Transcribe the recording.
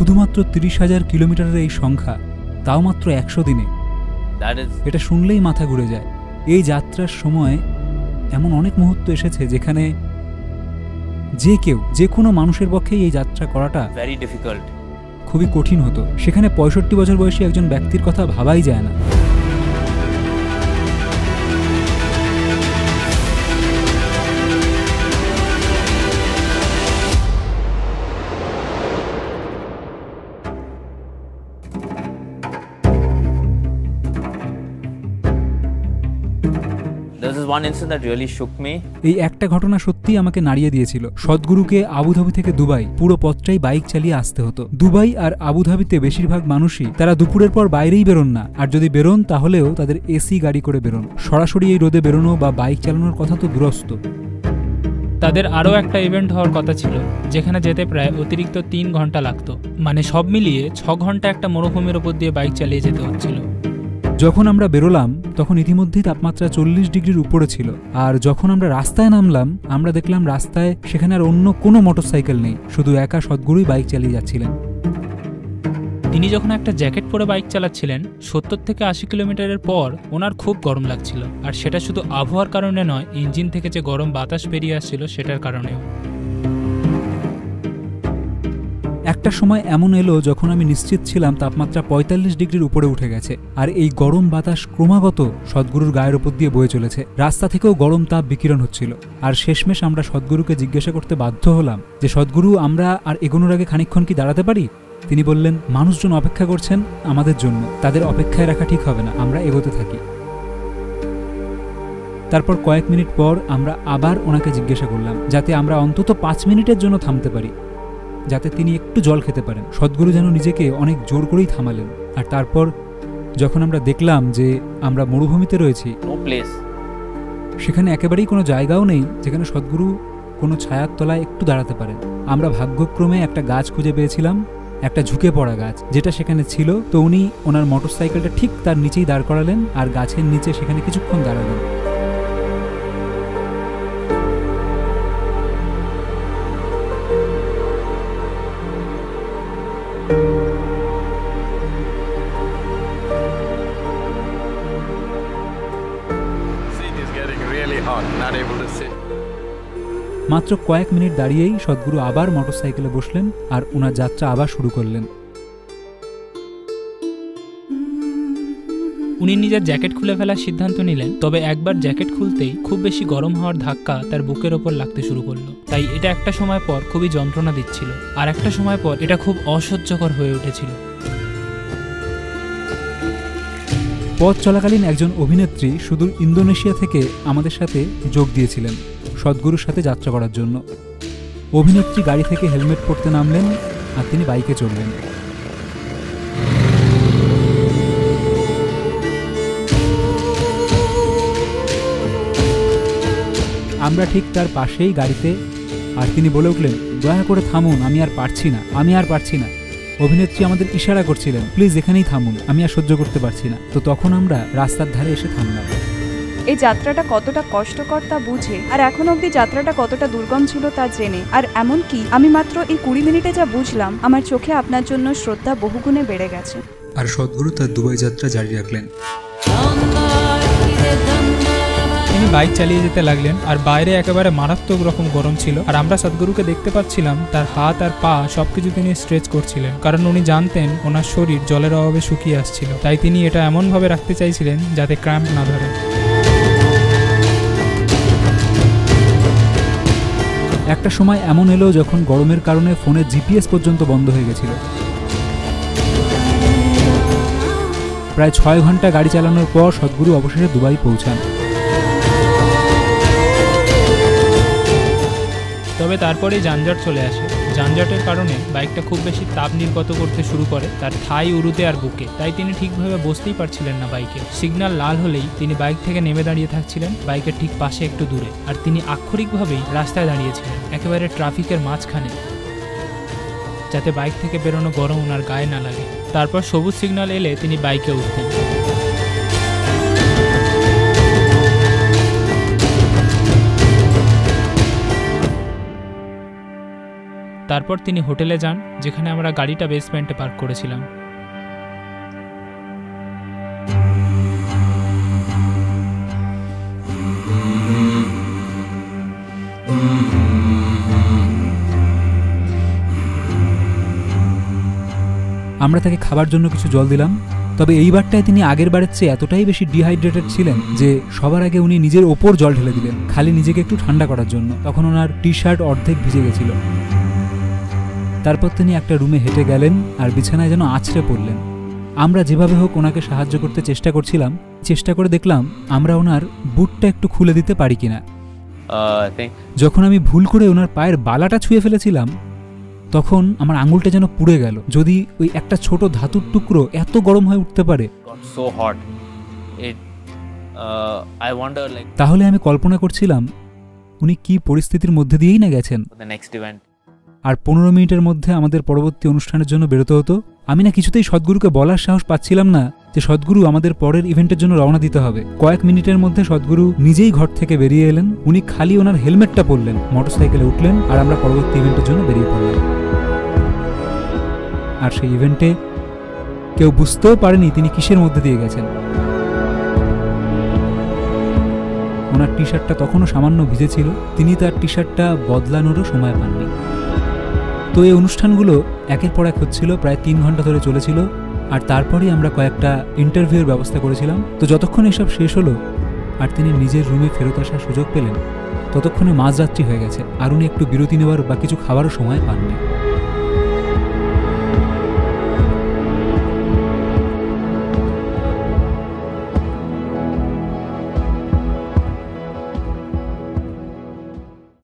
শুধুমাত্র 30,000 কিলোমিটারের এই সংখ্যা, তাও মাত্র 100 দিনে। এটা শুনলেই মাথা ঘুরে যায়। এই যাত্রার সময় এমন অনেক মুহূর্ত এসেছে যেখানে যে কোনো মানুষের পক্ষেই এই যাত্রা করাটা ভেরি ডিফিকাল্ট, খুবই কঠিন হতো। সেখানে 65 বছর বয়সী একজন ব্যক্তির কথা ভাবাই যায় না। এই একটা ঘটনা সত্যিই আমাকে নাড়িয়ে দিয়েছিল। সদ্গুরুকে আবুধাবি থেকে দুবাই পুরো পথটাই বাইক চালিয়ে আসতে হতো। দুবাই আর আবুধাবিতে বেশিরভাগ মানুষই তারা দুপুরের পর বাইরেই বেরোন না, আর যদি বেরোন তাহলেও তাদের এসি গাড়ি করে বেরোন। সরাসরি এই রোদে বেরোনো বা বাইক চালানোর কথা তো দূরস্থ। তাদের আরও একটা ইভেন্ট হওয়ার কথা ছিল যেখানে যেতে প্রায় অতিরিক্ত 3 ঘন্টা লাগতো। মানে সব মিলিয়ে 6 ঘন্টা একটা মরুভূমির ওপর দিয়ে বাইক চালিয়ে যেতে হচ্ছিল। যখন আমরা বেরোলাম তখন ইতিমধ্যেই তাপমাত্রা 40 ডিগ্রির উপরে ছিল। আর যখন আমরা রাস্তায় নামলাম আমরা দেখলাম রাস্তায় সেখানে আর অন্য কোনো মোটরসাইকেল নেই, শুধু একা সদ্গুরুই বাইক চালিয়ে যাচ্ছিলেন। তিনি যখন একটা জ্যাকেট পরে বাইক চালাচ্ছিলেন 70 থেকে 80 কিলোমিটারের পর ওনার খুব গরম লাগছিল। আর সেটা শুধু আবহাওয়ার কারণে নয়, ইঞ্জিন থেকে যে গরম বাতাস বেরিয়ে আসছিল সেটার কারণেও। একটা সময় এমন এলো যখন আমি নিশ্চিত ছিলাম তাপমাত্রা 45 ডিগ্রির উপরে উঠে গেছে, আর এই গরম বাতাস ক্রমাগত সদ্গুরুর গায়ের ওপর দিয়ে বয়ে চলেছে। রাস্তা থেকেও গরম তাপ বিকিরণ হচ্ছিল। আর শেষমেশ আমরা সদ্গুরুকে জিজ্ঞাসা করতে বাধ্য হলাম যে সদ্গুরু, আমরা আর এগোনোর আগে খানিকক্ষণ কি দাঁড়াতে পারি? তিনি বললেন, মানুষজন অপেক্ষা করছেন আমাদের জন্য, তাদের অপেক্ষায় রাখা ঠিক হবে না, আমরা এগোতে থাকি। তারপর কয়েক মিনিট পর আমরা আবার ওনাকে জিজ্ঞাসা করলাম যাতে আমরা অন্তত 5 মিনিটের জন্য থামতে পারি, যাতে তিনি একটু জল খেতে পারেন। সদ্গুরু যেন নিজেকে অনেক জোর করেই থামালেন। আর তারপর যখন আমরা দেখলাম যে আমরা মরুভূমিতে রয়েছি, সেখানে একেবারেই কোনো জায়গাও নেই যেখানে সদ্গুরু কোনো ছায়ার তলায় একটু দাঁড়াতে পারেন। আমরা ভাগ্যক্রমে একটা গাছ খুঁজে পেয়েছিলাম, একটা ঝুঁকে পড়া গাছ যেটা সেখানে ছিল। তো উনি ওনার মোটরসাইকেলটা ঠিক তার নিচেই দাঁড় করালেন আর গাছের নিচে সেখানে কিছুক্ষণ দাঁড়ালেন। মাত্র কয়েক মিনিট দাঁড়িয়েই সদ্গুরু আবার মোটরসাইকেলে বসলেন আর ওনার যাত্রা আবার শুরু করলেন। উনি নিজের জ্যাকেট খুলে ফেলার সিদ্ধান্ত নিলেন, তবে একবার জ্যাকেট খুলতেই খুব বেশি গরম হওয়ার ধাক্কা তার বুকের ওপর লাগতে শুরু করলো। তাই এটা একটা সময় পর খুবই যন্ত্রণা দিচ্ছিল, আর একটা সময় পর এটা খুব অসহ্যকর হয়ে উঠেছিল। পথ চলাকালীন একজন অভিনেত্রী সুদূর ইন্দোনেশিয়া থেকে আমাদের সাথে যোগ দিয়েছিলেন সদ্গুরুর সাথে যাত্রা করার জন্য। অভিনেত্রী গাড়ি থেকে হেলমেট পরতে নামলেন আর তিনি বাইকে চললেন। আমরা ঠিক তার পাশেই গাড়িতে, আর তিনি বলে উঠলেন, দয়া করে থামুন, আমি আর পারছি না। অভিনেত্রী আমাদের ইশারা করছিলেন, প্লিজ এখানেই থামুন, আমি আর সহ্য করতে পারছি না। তো তখন আমরা রাস্তার ধারে এসে থামলাম। এই যাত্রাটা কতটা কষ্টকর তা বুঝে, আর এখন অবধি যাত্রাটা কতটা দুর্গম ছিল তা জেনে, আর এমনকি আমি মাত্র এই 20 মিনিটে যা বুঝলাম, আমার চোখে আপনার জন্য শ্রদ্ধা বহুগুণে বেড়ে গেছে। আর সদ্গুরু তার দুবাই যাত্রা জারি রাখলেন। তিনি বাইক চালিয়ে যেতে লাগলেন, আর বাইরে একেবারে মারাত্মক রকম গরম ছিল। আর আমরা সদ্গুরুকে দেখতে পাচ্ছিলাম তার হাত আর পা সবকিছু তিনি স্ট্রেচ করছিলেন, কারণ উনি জানতেন ওনার শরীর জলের অভাবে শুকিয়ে আসছিল। তাই তিনি এটা এমনভাবে রাখতে চাইছিলেন যাতে ক্র্যাম্প না ধরে। একটা সময় এমন এলো যখন গরমের কারণে ফোনের জিপিএস পর্যন্ত বন্ধ হয়ে গেছিল। প্রায় 6 ঘন্টা গাড়ি চালানোর পর সদ্গুরু অবশেষে দুবাই পৌঁছান। তবে তারপরেই যানজট চলে আসে। যানজটের কারণে বাইকটা খুব বেশি তাপ নির্গত করতে শুরু করে তার থাই, উরুতে আর বুকে। তাই তিনি ঠিকভাবে বসতেই পারছিলেন না বাইকে। সিগন্যাল লাল হলেই তিনি বাইক থেকে নেমে দাঁড়িয়ে থাকছিলেন বাইকের ঠিক পাশে একটু দূরে। আর তিনি আক্ষরিকভাবেই রাস্তায় দাঁড়িয়েছিলেন, একেবারে ট্রাফিকের মাঝখানে, যাতে বাইক থেকে বেরোনো গরম ওনার গায়ে না লাগে। তারপর সবুজ সিগন্যাল এলে তিনি বাইকে উঠতেন। তারপর তিনি হোটেলে যান, যেখানে আমরা গাড়িটা বেসমেন্টে পার্ক করেছিলাম। আমরা তাকে খাবার জন্য কিছু জল দিলাম, তবে এইবারটায় তিনি আগের বারের চেয়ে এতটাই বেশি ডিহাইড্রেটেড ছিলেন যে সবার আগে উনি নিজের ওপর জল ঢেলে দিলেন, খালি নিজেকে একটু ঠান্ডা করার জন্য। তখন ওনার টি শার্ট অর্ধেক ভিজে গেছিল। তারপর তিনি একটা রুমে হেঁটে গেলেন আর বিছানায় যেন আছড়ে পড়লেন। আমরা যেভাবে হোক ওনাকে সাহায্য করতে চেষ্টা করছিলাম। চেষ্টা করে দেখলাম আমরা ওনার বুটটা একটু খুলে দিতে পারি কিনা। যখন আমি ভুল করে ওনার পায়ের বালাটা ছুঁয়ে ফেলেছিলাম, তখন আমার আঙুলটা যেন পুড়ে গেল। যদি ওই একটা ছোট ধাতুর টুকরো এত গরম হয়ে উঠতে পারে, তাহলে আমি কল্পনা করছিলাম উনি কি পরিস্থিতির মধ্যে দিয়েই না গেছেন। আর 15 মিনিটের মধ্যে আমাদের পরবর্তী অনুষ্ঠানের জন্য বেরোতে হতো। আমি না কিছুতেই সদ্গুরুকে বলার সাহস পাচ্ছিলাম না যে সদ্গুরু আমাদের পরের ইভেন্টের জন্য রওনা দিতে হবে। কয়েক মিনিটের মধ্যে সদ্গুরু নিজেই ঘর থেকে বেরিয়ে এলেন। উনি খালি ওনার হেলমেটটা পরলেন, মোটরসাইকেলে উঠলেন আর আমরা পরবর্তী ইভেন্টের জন্য বেরিয়ে পড়লাম। আর সেই ইভেন্টে কেউ বুঝতেও পারেনি তিনি কিসের মধ্যে দিয়ে গেছেন। ওনার টি শার্টটা তখনও সামান্য ভিজে ছিল, তিনি তার টি শার্টটা বদলানোরও সময় পাননি। তো এই অনুষ্ঠানগুলো একের পর এক হচ্ছিল, প্রায় 3 ঘন্টা ধরে চলেছিল। আর তারপরেই আমরা কয়েকটা ইন্টারভিউর ব্যবস্থা করেছিলাম। তো যতক্ষণ এসব শেষ হলো আর তিনি নিজের রুমে ফেরত আসার সুযোগ পেলেন, ততক্ষণে মাঝরাত্রি হয়ে গেছে আর উনি একটু বিরতি নেওয়ার বা কিছু খাবারও সময় পাননি।